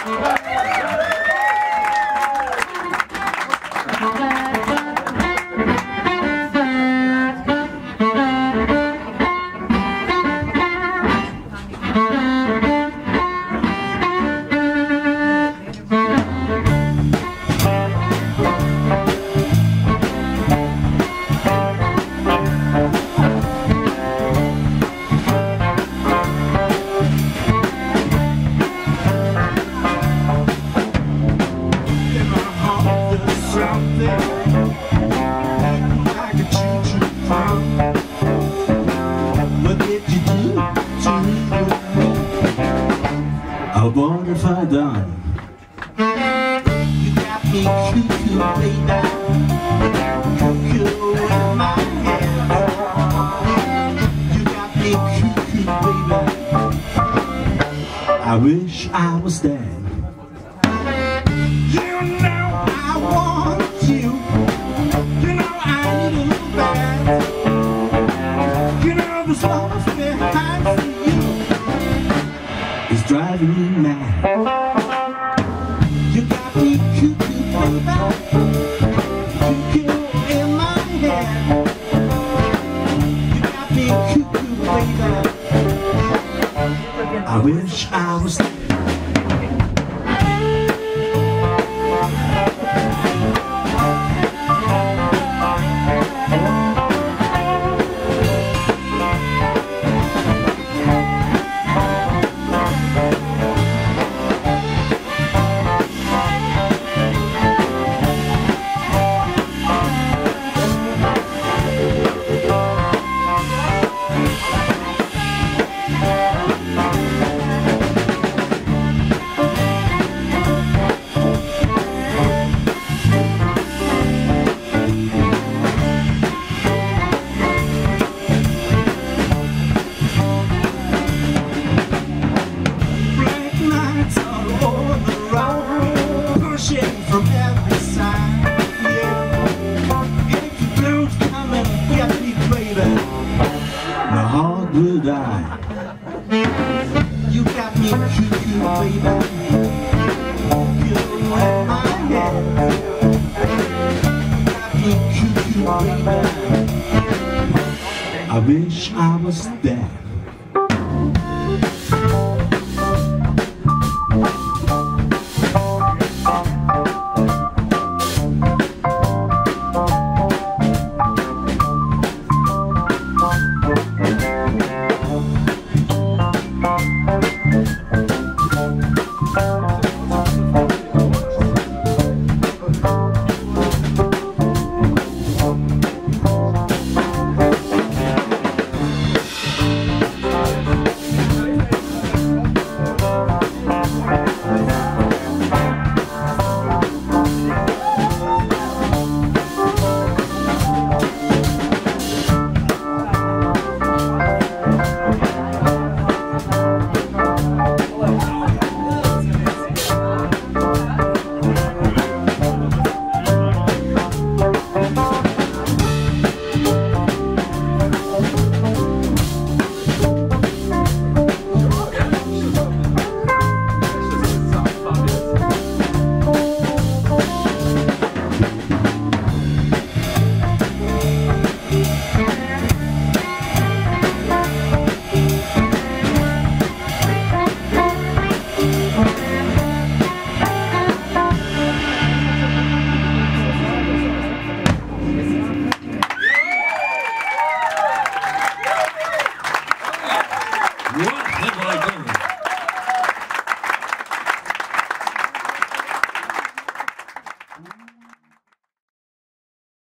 I wonder if I done. You got me cuckoo, baby. Cuckoo in my head. You got me cuckoo, baby. I wish I was dead. You know I want you. You know I need a little bad. You know this love behind you is driving me mad. You got me cuckoo, baby. Cuckoo in my head. You got me cuckoo, baby. I wish I was dead. From every side, yeah. If the blues come and get me, baby, my heart will die. You got me cuckoo, baby. Cuckoo in my head. You got me cuckoo, baby. I wish I was dead.